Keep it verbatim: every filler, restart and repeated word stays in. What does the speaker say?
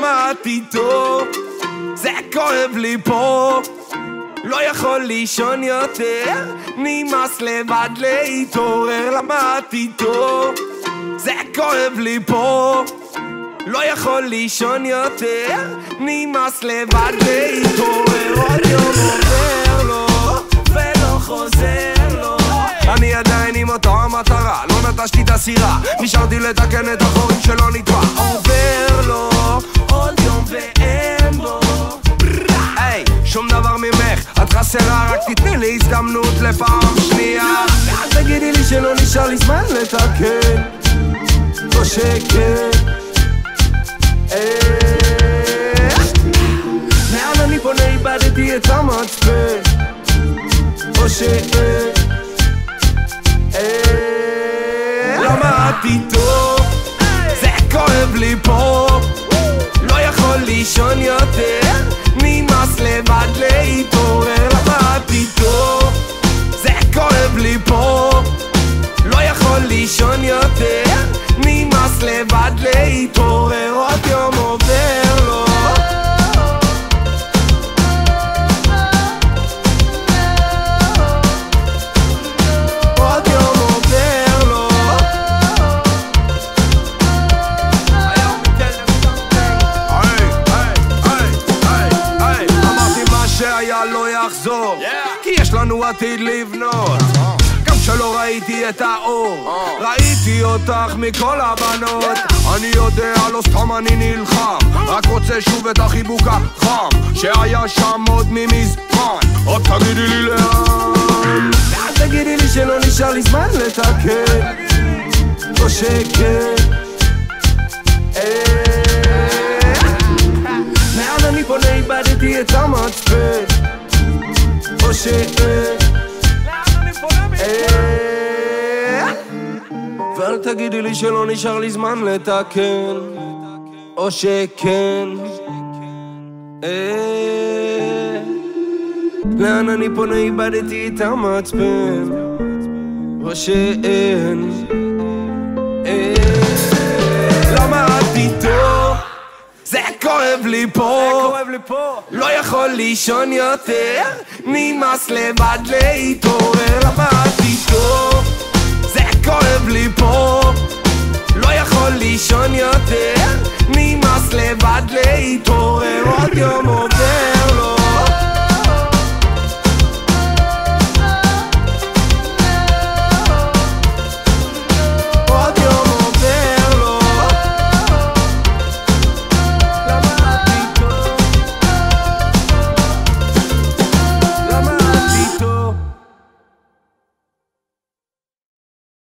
למדתי טוב, זה כואב לי פה, לא יכול לישון יותר, נמאס לבד להתעורר. למדתי טוב, זה כואב לי פה, לא יכול לישון יותר, נמאס לבד להתעורר. עוד יום עובר לו ולא חוזר לו, אני עדיין עם אותה המטרה, לא נטשתי את הסירה, נשארתי לתקן את החורים שלא נטבע. עובר לו עוד יום ואין בו היי, שום דבר ממך, את חסרה, רק תתני לי הזדמנות לפעם שנייה. ואל תגידי לי שלא נשאר לי זמן לתקן, או שכן. לאן אני פונה, איבדתי את המצפן, או שאין. למדתי טוב, זה כואב לי פה, לא יכול לישון יותר, נמאס לבד להתעורר. למדתי טוב, זה כואב לי פה, לא יכול לישון יותר, נמאס לבד להתעורר. עוד יום עובר לו עוד יום עובר לו אמרתי מה שהיה לא יחזור, כי יש לנו עתיד לבנות. שלא ראיתי את האור, ראיתי אותך מכל הבנות. אני יודע, לא סתם אני נלחם, רק רוצה שוב את החיבוק החם שהיה שם עוד ממזמן. עוד תגידי לי לאן, ואל תגידי לי שלא נשאר לי זמן לתקן, או שכן. לאן אני פונה, איבדתי את המצפן, או שאין. ואל תגידי לי שלא נשאר לי זמן לתקן, או שכן. לאן אני פונה, איבדתי את המצפן, או שאין. למדתי טוב, זה כואב לי פה, לא יכול לישון יותר, נמאס לבד להתעורר. למדתי טוב, זה כואב לי פה, לא יכול לישון יותר, נמאס לבד להתעורר. עוד יום עובר לו